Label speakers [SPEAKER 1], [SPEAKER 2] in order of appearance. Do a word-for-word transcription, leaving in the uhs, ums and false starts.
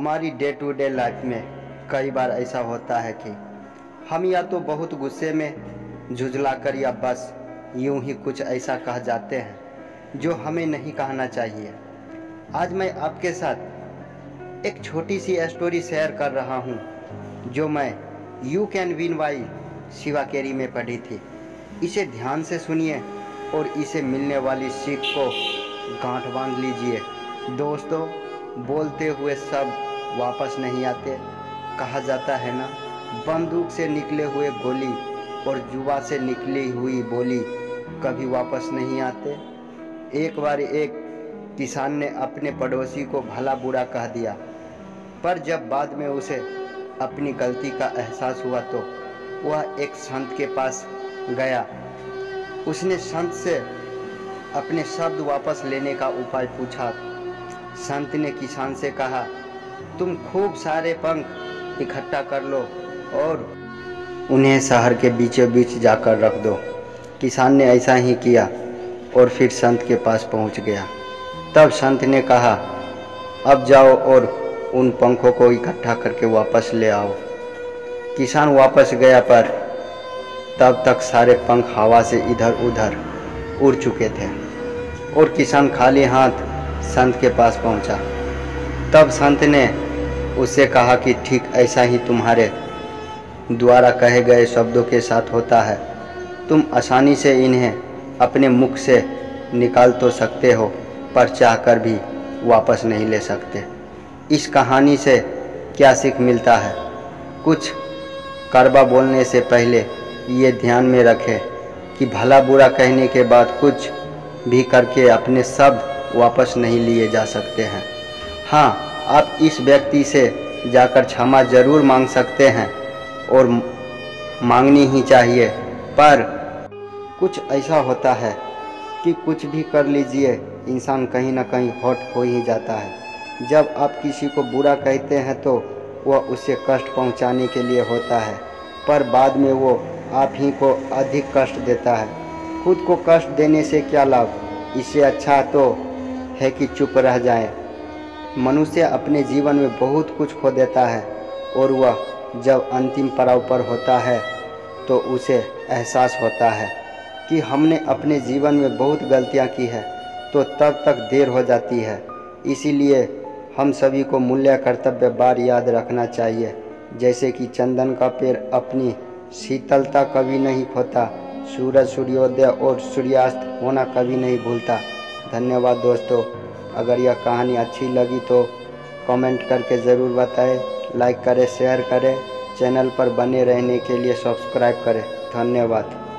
[SPEAKER 1] हमारी day to day life में कई बार ऐसा होता है कि हम या तो बहुत गुस्से में झुँझला कर या बस यूं ही कुछ ऐसा कह जाते हैं जो हमें नहीं कहना चाहिए। आज मैं आपके साथ एक छोटी सी स्टोरी शेयर कर रहा हूं जो मैं you can win by Shiv Khera में पढ़ी थी। इसे ध्यान से सुनिए और इसे मिलने वाली सीख को गांठ बांध लीजिए। दोस्तों, बोलते हुए सब वापस नहीं आते। कहा जाता है ना, बंदूक से निकले हुए गोली और जुबा से निकली हुई बोली कभी वापस नहीं आते। एक बार एक किसान ने अपने पड़ोसी को भला बुरा कह दिया, पर जब बाद में उसे अपनी गलती का एहसास हुआ तो वह एक संत के पास गया। उसने संत से अपने शब्द वापस लेने का उपाय पूछा। संत ने किसान से कहा, तुम खूब सारे पंख इकट्ठा कर लो और उन्हें शहर के बीचों बीच जाकर रख दो। किसान ने ऐसा ही किया और फिर संत के पास पहुंच गया। तब संत ने कहा, अब जाओ और उन पंखों को इकट्ठा करके वापस ले आओ। किसान वापस गया, पर तब तक सारे पंख हवा से इधर उधर उड़ चुके थे और किसान खाली हाथ संत के पास पहुंचा। तब संत ने उससे कहा कि ठीक ऐसा ही तुम्हारे द्वारा कहे गए शब्दों के साथ होता है। तुम आसानी से इन्हें अपने मुख से निकाल तो सकते हो, पर चाहकर भी वापस नहीं ले सकते। इस कहानी से क्या सीख मिलता है? कुछ कड़वा बोलने से पहले ये ध्यान में रखें कि भला बुरा कहने के बाद कुछ भी करके अपने शब्द वापस नहीं लिए जा सकते हैं। हाँ, आप इस व्यक्ति से जाकर क्षमा ज़रूर मांग सकते हैं और मांगनी ही चाहिए, पर कुछ ऐसा होता है कि कुछ भी कर लीजिए, इंसान कहीं ना कहीं हर्ट हो ही जाता है। जब आप किसी को बुरा कहते हैं तो वह उसे कष्ट पहुंचाने के लिए होता है, पर बाद में वो आप ही को अधिक कष्ट देता है। खुद को कष्ट देने से क्या लाभ? इससे अच्छा तो है कि चुप रह जाए। मनुष्य अपने जीवन में बहुत कुछ खो देता है और वह जब अंतिम पड़ाव पर होता है तो उसे एहसास होता है कि हमने अपने जीवन में बहुत गलतियां की है, तो तब तक देर हो जाती है। इसीलिए हम सभी को मूल्य कर्तव्य बार याद रखना चाहिए, जैसे कि चंदन का पेड़ अपनी शीतलता कभी नहीं खोता, सूरज सूर्योदय और सूर्यास्त होना कभी नहीं भूलता। धन्यवाद दोस्तों। अगर यह कहानी अच्छी लगी तो कमेंट करके ज़रूर बताएं, लाइक करें, शेयर करें, चैनल पर बने रहने के लिए सब्सक्राइब करें। धन्यवाद।